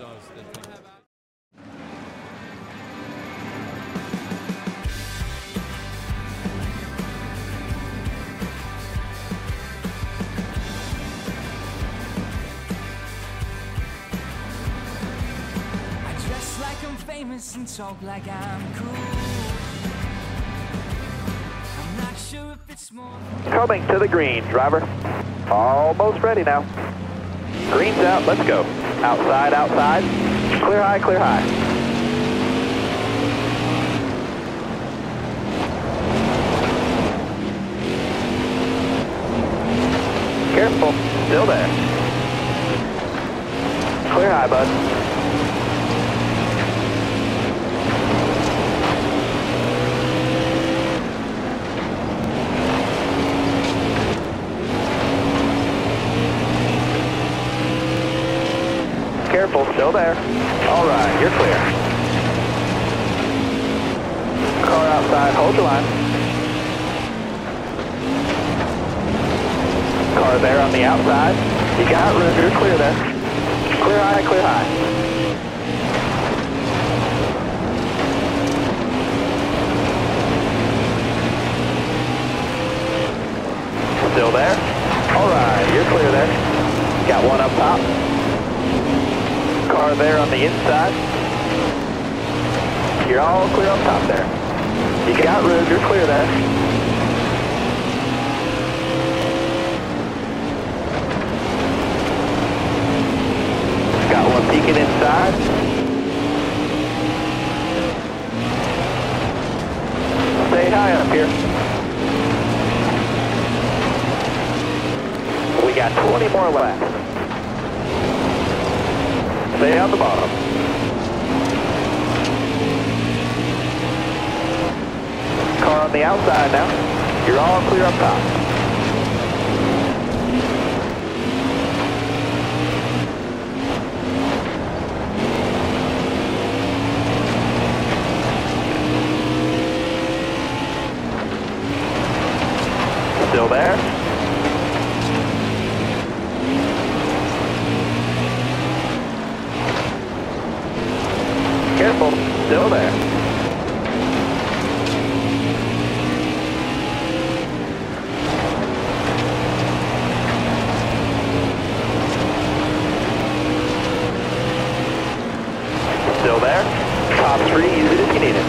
I'm famous and talk like I'm cool. I'm not sure if it's more. Coming to the green, driver. Almost ready now. Green's out, let's go. Outside, outside. Clear high, clear high. Careful, still there. Clear high, bud. Careful, still there. All right, you're clear. Car outside, hold your line. Car there on the outside. You got room, you're clear there. Clear high, clear high. Still there? All right, you're clear there. Got one up top. Car there on the inside. You're all clear up top there. You got room, you're clear there. Got one peeking inside. Stay high up here. We got 20 more laps. Stay on the bottom. Car on the outside now. You're all clear up top. Still there? Careful, still there. Still there. Top 3, use it if you need it.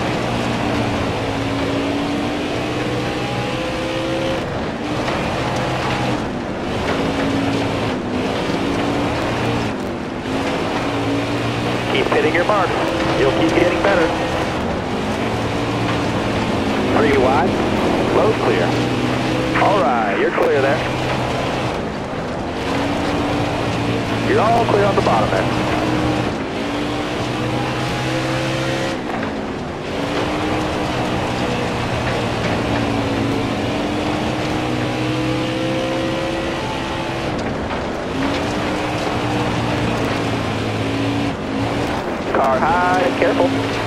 Keep hitting your mark. You'll keep getting better. 3 wide. Low clear. All right, you're clear there. You're all clear on the bottom there. Car high, careful.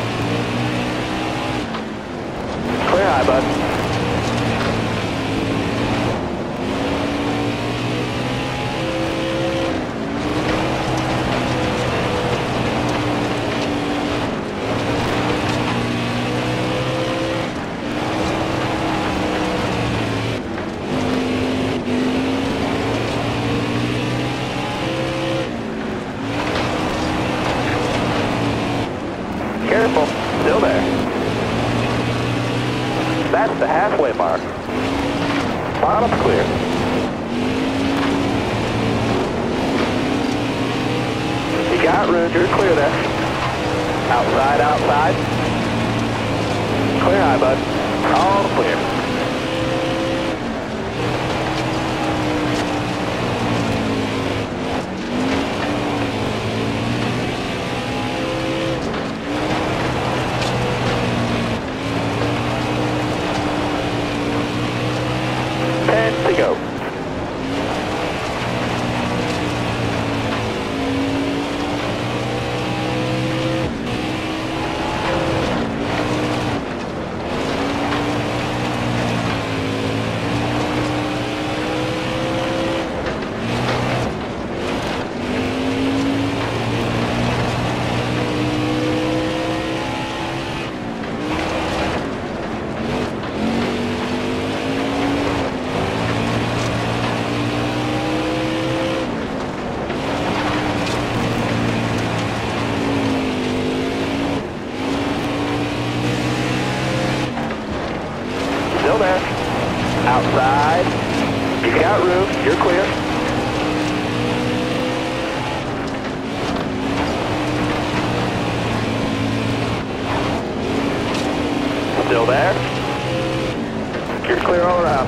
Clear high, bud. Careful, still there. That's the halfway mark. Bottom's clear. You got room, you're clear there. Outside, outside. Clear high, bud. All clear. To go.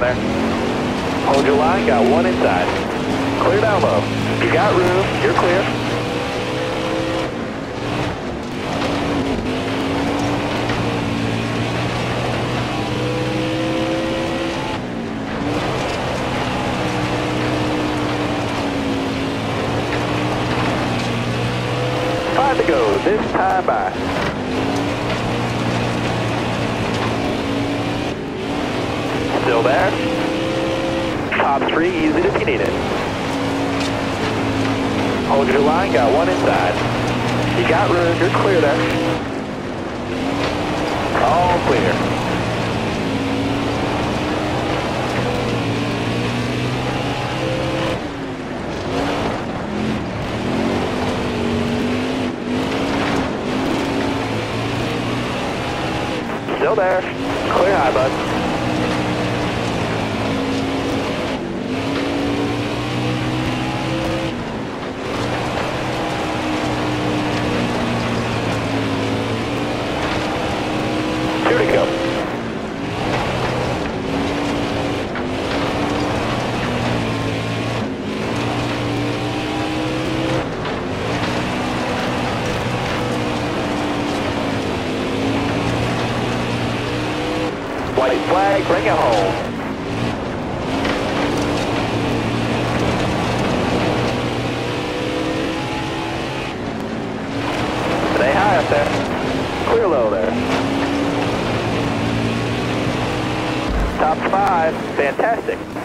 there. Hold your line, got one inside. Clear down low. You got room, you're clear. Five to go, this time by. Still there. Top 3, use it if you need it. Hold your line, got one inside. You got room, you're clear there. All clear. Still there. Clear high, bud. Two to go. White flag, bring it home. Stay high up there. Clear low there. Top 5, fantastic.